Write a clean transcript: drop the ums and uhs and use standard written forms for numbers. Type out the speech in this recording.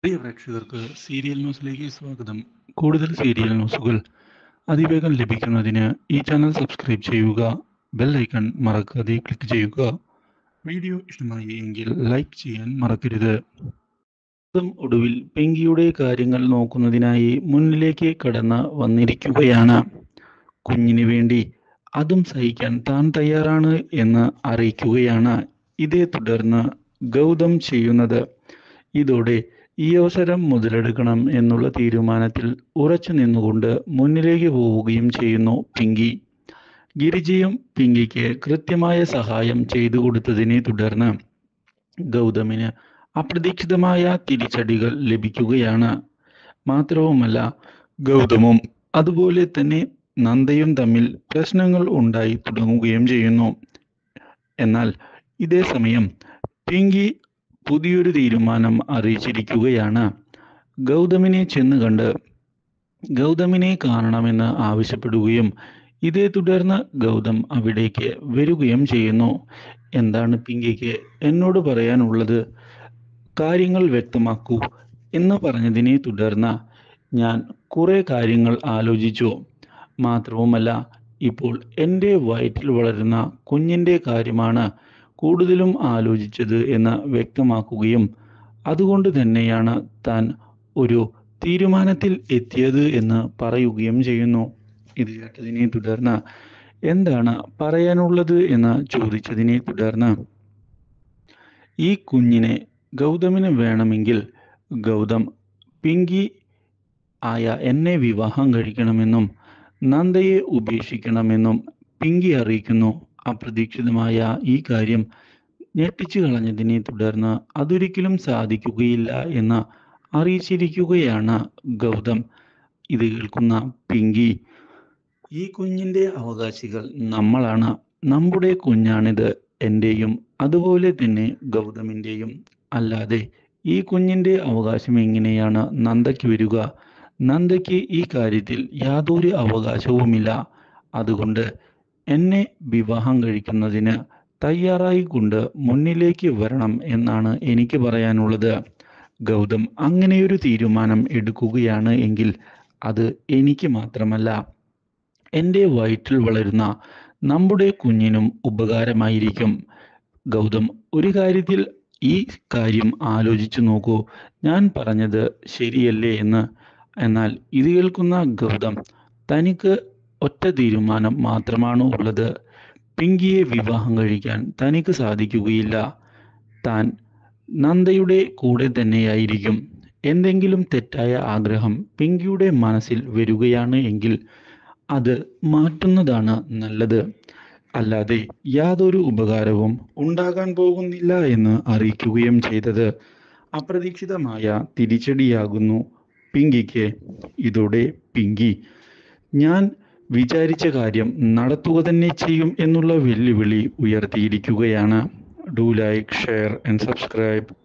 പ്രിയ പ്രേക്ഷകർക്ക് സീരിയൽ ന്യൂസിലേക്ക് സ്വാഗതം. കൂടുതൽ സീരിയൽ ന്യൂസുകൾ അതിവേഗം ലഭിക്കുന്നതിന് ഈ ചാനൽ സബ്സ്ക്രൈബ് ചെയ്യുക. ബെൽ ഐക്കൺ മറക്കാതെ ക്ലിക്ക് ചെയ്യുക. വീഡിയോ ഇഷ്ടമായി എങ്കിൽ ലൈക്ക് ചെയ്യാൻ മറക്കരുത്. ഒടുവിൽ പിങ്കിയുടെ കാര്യങ്ങൾ നോക്കുന്നതിനായി മുന്നിലേക്ക് കടന്ന് വന്നിരിക്കുകയാണ്. കുഞ്ഞിന് വേണ്ടി അതും സഹിക്കാൻ താൻ തയ്യാറാണ് എന്ന് അറിയിക്കുകയാണ്. ഇതേ തുടർന്ന് ഗൗതം ചെയ്യുന്നത്. ഇതോടെ ഈ അവസരം മുതലെടുക്കണം എന്നുള്ള തീരുമാനത്തിൽ ഉറച്ചു നിന്നുകൊണ്ട് മുന്നിലേക്ക് പോവുകയും ചെയ്യുന്നു പിങ്കി. ഗിരിജയും പിങ്കിക്ക് കൃത്യമായ സഹായം ചെയ്തു കൊടുത്തതിനെ തുടർന്ന് ഗൗതമിന് അപ്രതീക്ഷിതമായ തിരിച്ചടികൾ ലഭിക്കുകയാണ്. മാത്രവുമല്ല, ഗൗതമും അതുപോലെ തന്നെ നന്ദയും തമ്മിൽ പ്രശ്നങ്ങൾ ഉണ്ടായി തുടങ്ങുകയും ചെയ്യുന്നു. എന്നാൽ ഇതേ സമയം പിങ്കി പുതിയൊരു തീരുമാനം അറിയിച്ചിരിക്കുകയാണ്. ഗൗതമിനെ ചെന്ന് കണ്ട് ഗൗതമിനെ കാണണമെന്ന് ആവശ്യപ്പെടുകയും ഇതേ തുടർന്ന് ഗൗതം അവിടേക്ക് വരികയും ചെയ്യുന്നു. എന്താണ് പിങ്കിക്ക് എന്നോട് പറയാനുള്ളത്? കാര്യങ്ങൾ വ്യക്തമാക്കൂ എന്ന് പറഞ്ഞതിനെ തുടർന്ന് ഞാൻ കുറെ കാര്യങ്ങൾ ആലോചിച്ചു. മാത്രവുമല്ല, ഇപ്പോൾ എൻ്റെ വയറ്റിൽ വളരുന്ന കുഞ്ഞിൻ്റെ കാര്യമാണ് കൂടുതലും ആലോചിച്ചത് എന്ന് വ്യക്തമാക്കുകയും അതുകൊണ്ട് തന്നെയാണ് താൻ ഒരു തീരുമാനത്തിൽ എത്തിയത് എന്ന് പറയുകയും ചെയ്യുന്നു. ഇത് കേട്ടതിനെ തുടർന്ന് എന്താണ് പറയാനുള്ളത് എന്ന് ചോദിച്ചതിനെ തുടർന്ന് ഈ കുഞ്ഞിനെ ഗൗതമിന് വേണമെങ്കിൽ ഗൗതം പിങ്കി ആയ എന്നെ വിവാഹം കഴിക്കണമെന്നും നന്ദയെ ഉപേക്ഷിക്കണമെന്നും പിങ്കി അറിയിക്കുന്നു. അപ്രതീക്ഷിതമായ ഈ കാര്യം ഞെട്ടിച്ചു കളഞ്ഞതിനെ തുടർന്ന് അതൊരിക്കലും സാധിക്കുകയില്ല എന്ന് അറിയിച്ചിരിക്കുകയാണ് ഗൗതം. ഇത് കേൾക്കുന്ന പിങ്കി, ഈ കുഞ്ഞിൻ്റെ അവകാശികൾ നമ്മളാണ്. നമ്മുടെ കുഞ്ഞാണിത്. എൻ്റെയും അതുപോലെ തന്നെ ഗൗതമിൻ്റെയും. അല്ലാതെ ഈ കുഞ്ഞിൻ്റെ അവകാശം എങ്ങനെയാണ് നന്ദയ്ക്ക് വരിക? നന്ദയ്ക്ക് ഈ കാര്യത്തിൽ യാതൊരു അവകാശവുമില്ല. അതുകൊണ്ട് എന്നെ വിവാഹം കഴിക്കുന്നതിന് തയ്യാറായിക്കൊണ്ട് മുന്നിലേക്ക് വരണം എന്നാണ് എനിക്ക് പറയാനുള്ളത്. ഗൗതം അങ്ങനെയൊരു തീരുമാനം എടുക്കുകയാണ് എങ്കിൽ അത് എനിക്ക് മാത്രമല്ല, എൻ്റെ വയറ്റിൽ വളരുന്ന നമ്മുടെ കുഞ്ഞിനും ഉപകാരമായിരിക്കും. ഗൗതം, ഒരു കാര്യത്തിൽ ഈ കാര്യം ആലോചിച്ചു നോക്കൂ. ഞാൻ പറഞ്ഞത് ശരിയല്ലേ എന്ന്. എന്നാൽ ഇത് കേൾക്കുന്ന ഗൗതം, തനിക്ക് ഒറ്റ തീരുമാനം മാത്രമാണ് ഉള്ളത്. പിങ്കിയെ വിവാഹം കഴിക്കാൻ തനിക്ക് സാധിക്കുകയില്ല. താൻ നന്ദയുടെ കൂടെ തന്നെയായിരിക്കും. എന്തെങ്കിലും തെറ്റായ ആഗ്രഹം പിങ്കിയുടെ മനസ്സിൽ വരികയാണ് എങ്കിൽ അത് മാറ്റുന്നതാണ് നല്ലത്. അല്ലാതെ യാതൊരു ഉപകാരവും ഉണ്ടാകാൻ പോകുന്നില്ല എന്ന് അറിയിക്കുകയും ചെയ്തത് അപ്രതീക്ഷിതമായ തിരിച്ചടിയാകുന്നു പിങ്കിക്ക്. ഇതോടെ പിങ്കി, ഞാൻ വിചാരിച്ച കാര്യം നടത്തുക തന്നെ ചെയ്യും എന്നുള്ള വെല്ലുവിളി ഉയർത്തിയിരിക്കുകയാണ്. Do like, share and subscribe.